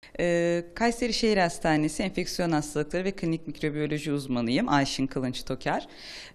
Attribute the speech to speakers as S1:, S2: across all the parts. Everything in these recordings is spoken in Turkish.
S1: Kayseri Şehir Hastanesi Enfeksiyon Hastalıkları ve Klinik Mikrobiyoloji uzmanıyım. Ayşin Kılınç Toker.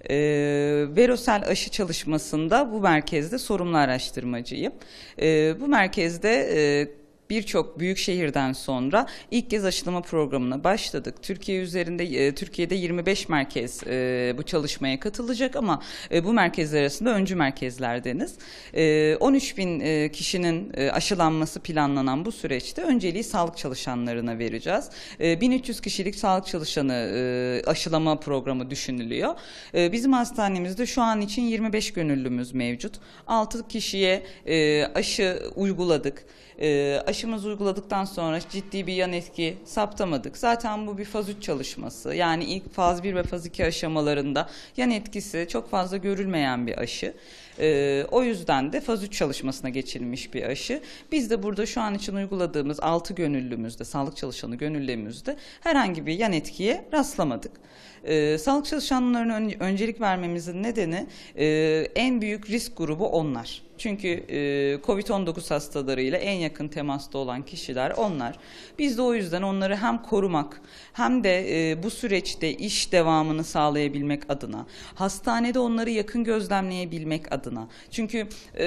S1: Verosel aşı çalışmasında bu merkezde sorumlu araştırmacıyım. Bu merkezde birçok büyük şehirden sonra ilk kez aşılama programına başladık. Türkiye'de 25 merkez bu çalışmaya katılacak ama bu merkezler arasında öncü merkezlerdeniz. 13 bin kişinin aşılanması planlanan bu süreçte önceliği sağlık çalışanlarına vereceğiz. 1300 kişilik sağlık çalışanı aşılama programı düşünülüyor. Bizim hastanemizde şu an için 25 gönüllümüz mevcut. 6 kişiye aşı uyguladık. Aşımızı uyguladıktan sonra ciddi bir yan etki saptamadık. Zaten bu bir faz 3 çalışması. Yani ilk faz 1 ve faz 2 aşamalarında yan etkisi çok fazla görülmeyen bir aşı. O yüzden de faz 3 çalışmasına geçilmiş bir aşı. Biz de burada şu an için uyguladığımız 6 gönüllümüzde, sağlık çalışanı gönüllümüzde herhangi bir yan etkiye rastlamadık. Sağlık çalışanlarına öncelik vermemizin nedeni en büyük risk grubu onlar. Çünkü COVID-19 hastalarıyla en yakın temasta olan kişiler onlar. Biz de o yüzden onları hem korumak hem de bu süreçte iş devamını sağlayabilmek adına, hastanede onları yakın gözlemleyebilmek adına. Çünkü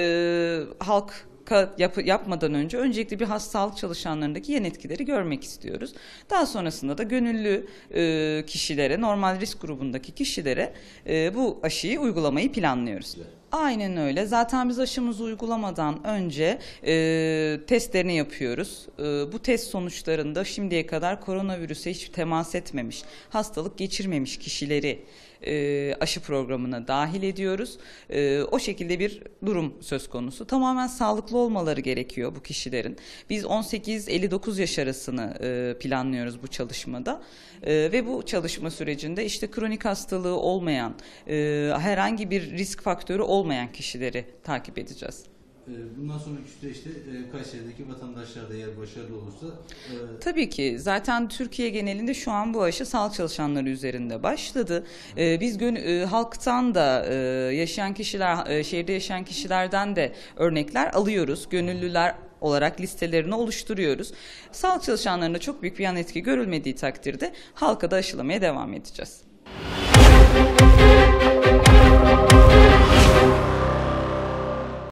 S1: halk yapmadan önce öncelikle bir sağlık çalışanlarındaki yan etkileri görmek istiyoruz. Daha sonrasında da gönüllü kişilere, normal risk grubundaki kişilere bu aşıyı uygulamayı planlıyoruz. Aynen öyle. Zaten biz aşımızı uygulamadan önce testlerini yapıyoruz. Bu test sonuçlarında şimdiye kadar koronavirüse hiç temas etmemiş, hastalık geçirmemiş kişileri aşı programına dahil ediyoruz. O şekilde bir durum söz konusu. Tamamen sağlıklı olmaları gerekiyor bu kişilerin. Biz 18-59 yaş arasını planlıyoruz bu çalışmada. Ve bu çalışma sürecinde işte kronik hastalığı olmayan, herhangi bir risk faktörü olmayan kişileri takip edeceğiz.
S2: Bundan sonraki süreçte Kayseri'deki vatandaşlar da eğer başarılı olursa...
S1: Tabii ki. Zaten Türkiye genelinde şu an bu aşı sağlık çalışanları üzerinde başladı. Biz halktan da yaşayan kişiler, şehirde yaşayan kişilerden de örnekler alıyoruz. Gönüllüler olarak listelerini oluşturuyoruz. Sağlık çalışanlarında çok büyük bir yan etki görülmediği takdirde halka da aşılamaya devam edeceğiz.